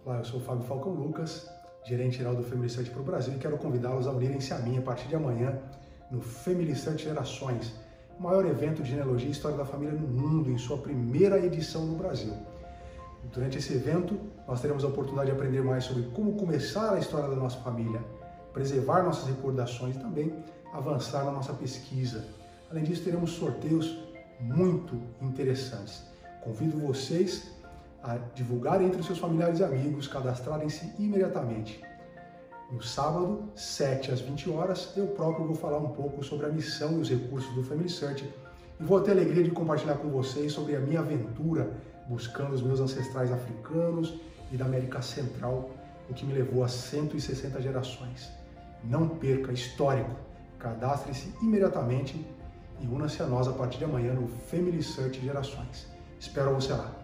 Olá, eu sou o Fábio Falcão Lucas, gerente geral do Family Search para o Brasil, e quero convidá-los a unirem-se a mim a partir de amanhã no Family Search Gerações, o maior evento de genealogia e história da família no mundo, em sua primeira edição no Brasil. Durante esse evento, nós teremos a oportunidade de aprender mais sobre como começar a história da nossa família, preservar nossas recordações e também avançar na nossa pesquisa. Além disso, teremos sorteios muito interessantes. Convido vocês a divulgar entre os seus familiares e amigos, cadastrarem-se imediatamente. No sábado, 7 às 20 horas, eu próprio vou falar um pouco sobre a missão e os recursos do Family Search e vou ter a alegria de compartilhar com vocês sobre a minha aventura buscando os meus ancestrais africanos e da América Central, o que me levou a 160 gerações. Não perca, histórico! Cadastre-se imediatamente e una-se a nós a partir de amanhã no Family Search Gerações. Espero você lá!